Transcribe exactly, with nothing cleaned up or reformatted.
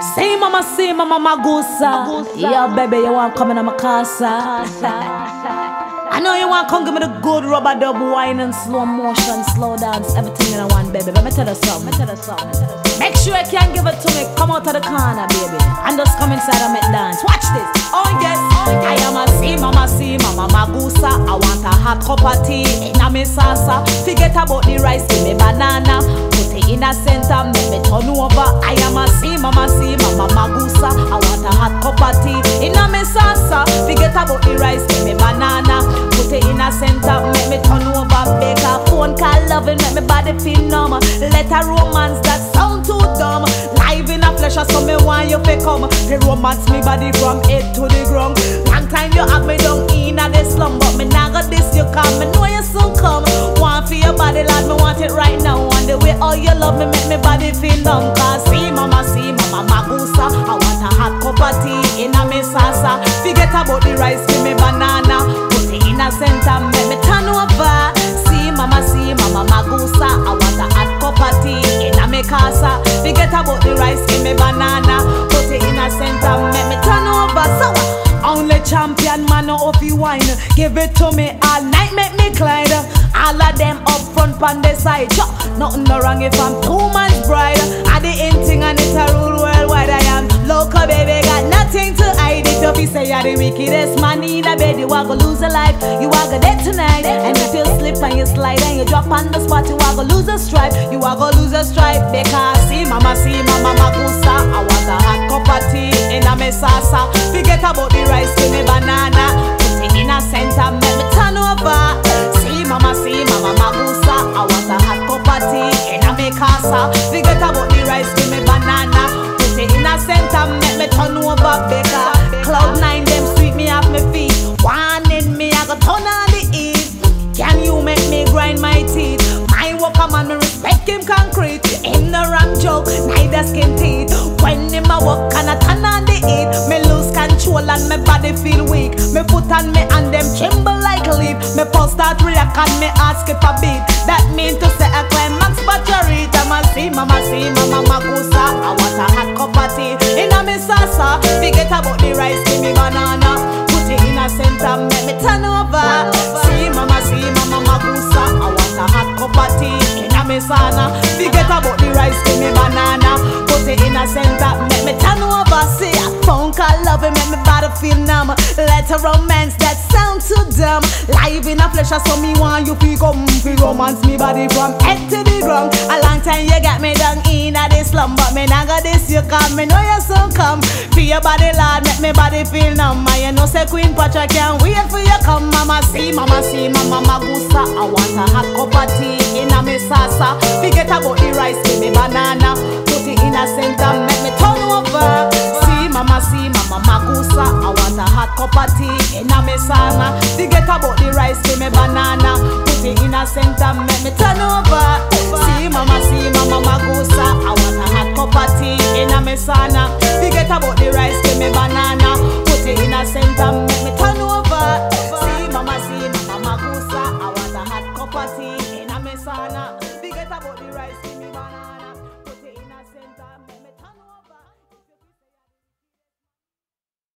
Say mama, say mama, magusa. Yeah, baby, you want come in my casa. I know you want come give me the good rubber dub wine and slow motion, slow dance, everything in one, baby. Let me tell you something. Let me tell you something. Make sure you can give it to me. Come out of the corner, baby, and just come inside and make dance. Watch this. Oh yes, I am a see mama, see mama, magusa. I want a hot cup of tea in a me salsa. Forget about the rice, give me banana. Put it in a center, make me turn over. I am a see mama, see mama, magusa. I want a hot cup of tea in a me salsa. Forget about the rice, give me banana. Put it in a center, make me turn over. Make a phone call, loving, make me body feel numb. Let a romance that sound too dumb. Live in a flesh, so me want you to come. The romance me body from head to the ground. Long time you have me down in a the slum, but me nah got this you come. Me know you soon come. Want for your body, lad, me want it right now. And the way all you love me make me body feel numb. Cause see mama, see mama, magusa. I want a hot cup of tea in a me salsa. Forget about the rice, give me banana. Put it in a center, make me turn over. See mama, see mama, magusa. I want a hot cup of tea in a me casa. Forget about the rice, give me banana. Put it in a center, make me turn over. So only champion man of you wine. Give it to me all night, make me glide. All of them up front on the side. Nothing no wrong if I'm two man's bride. I the in thing and it's a rule worldwide. I am local, baby, got nothing to hide. It up, you say you're the wickedest man in a bed. You are gonna lose a life, you are gonna dead tonight. And if you slip and you slide and you drop on the spot, you are gonna lose a stripe. You are gonna lose a stripe. Because see mama, see mama, magusa. I want a hot cup of tea in a me salsa. Forget about the rice, give me banana. Put it in a center, make me turn over. See mama, see mama, magusa. I want a hot cup of tea in a me casa. Forget about the rice, give me banana. Put it in a center, make me turn over. Baker, cloud nine, them sweep me off my feet. One in me, I go turn on the heat. Can you make me grind my teeth? My worker man, me respect him concrete. In the wrong joke, neither skin teeth. When him a work and I turn on the heat, me lose control and my body feel weak. Me foot and me and them tremble like a leaf. Me pulse start react and me heart skip a beat. That mean to say a climax but you reach. I'ma see mama, see mama, magusa. I want a hot cup of tea in a me salsa. Forget about the rice, give me banana. Put it in a center, make me turn over. See mama, see mama, magusa. I want a hot cup of tea in a me sauna. Forget about the rice, give me banana. Put it in a center, make me turn over. See a phone call, love it, make me body feel numb. Let a romance that sound too dumb. Live in a flesh, so me want you feel come. Feel romance me body from head to the ground. A long time you got me down in a this slum, but me nah got this you come. Me know you soon come. Feel your body lad, make me body feel numb. And you know say Queen Patra can't wait for you come. Mama see, mama see, mama magusa. I want a hot cup of tea in a me salsa. Forget about the rice, give me banana. Put it in a center, make me turn over. See mama, see mama magusa. I want a hot cup of tea in a me sauna. Forget about the rice, give me banana. Put it in a center, make me turn over. See mama, see mama magusa. I want a hot cup of tea in a me sauna.